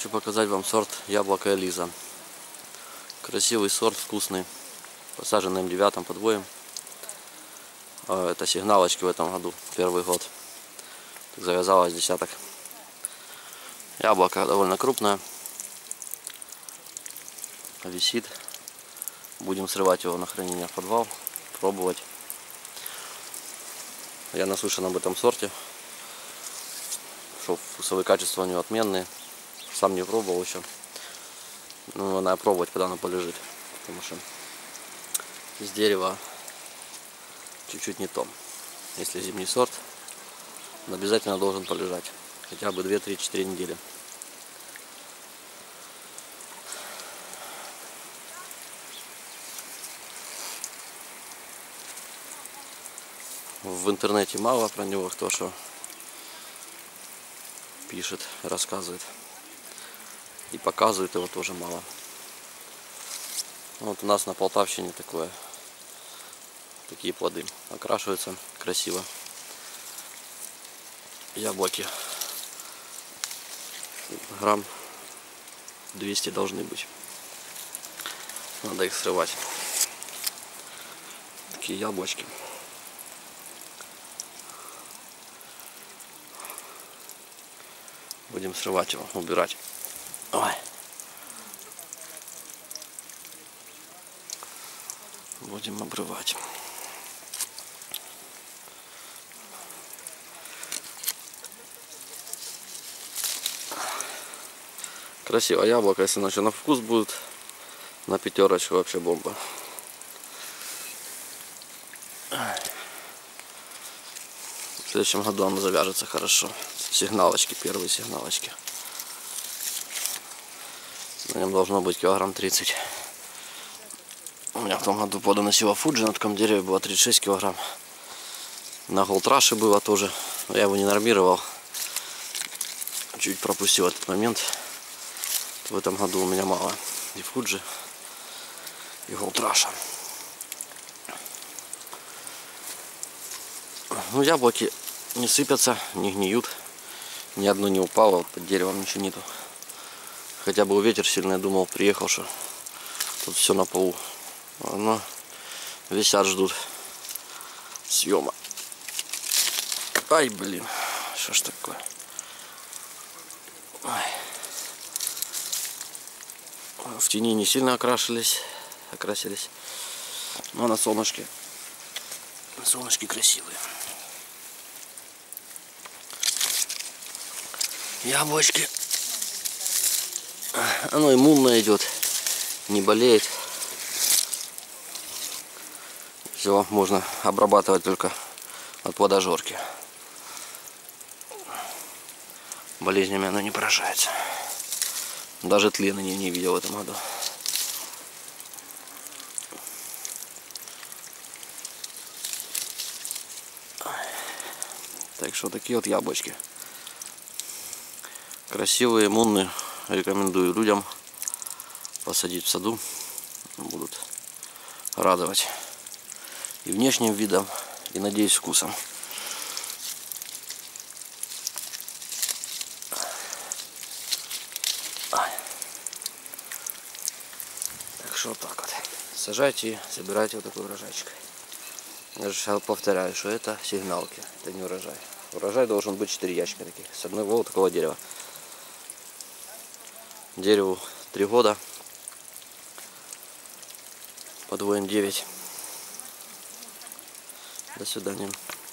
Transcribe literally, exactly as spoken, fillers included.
Хочу показать вам сорт яблоко Элиза. Красивый сорт, вкусный. Посаженный эм девять подвоем. Это сигналочки в этом году, первый год. Так завязалось десяток. Яблоко довольно крупное. Висит. Будем срывать его на хранение в подвал, пробовать. Я наслышан об этом сорте, что вкусовые качества у него отменные. Сам не пробовал еще. Ну, надо пробовать, когда оно полежит. Потому что из дерева чуть-чуть не то. Если зимний сорт, он обязательно должен полежать. Хотя бы две-три-четыре недели. В интернете мало про него кто что пишет, рассказывает. И показывает его тоже мало. Вот у нас на Полтавщине такое. Такие плоды. Окрашиваются красиво. Яблоки. Грамм двести должны быть. Надо их срывать. Такие яблочки. Будем срывать его, убирать. Ой. Будем обрывать. Красиво яблоко, если оно еще на вкус будет, на пятерочку вообще бомба. В следующем году оно завяжется хорошо. Сигналочки, первые сигналочки. На нем должно быть килограмм тридцать. У меня в том году плодоносила Фуджи, на таком дереве было тридцать шесть килограмм. На Голдраше было тоже, но я его не нормировал. Чуть пропустил этот момент. В этом году у меня мало и Фуджи, и Голдраша. Ну, яблоки не сыпятся, не гниют. Ни одно не упало, вот под деревом ничего нету. Хотя был ветер сильный, я думал, приехал, что тут все на полу. Но висят, ждут съема. Ай, блин, что ж такое? Ай. В тени не сильно окрашивались, окрасились, но на солнышке, на солнышке красивые. Яблочки. Оно иммунное идет, не болеет. Все можно обрабатывать только от плодожорки. Болезнями оно не поражается. Даже тлена не, не видел в этом году. Так что такие вот яблочки. Красивые, иммунные. Рекомендую людям посадить в саду. Будут радовать и внешним видом, и, надеюсь, вкусом. Так что вот так вот. Сажайте и собирайте вот такой урожайчик. Я же повторяю, что это сигналки, это не урожай. Урожай должен быть четыре ящика таких, с одного вот такого дерева. Дереву три года. Подвоем девять. До свидания.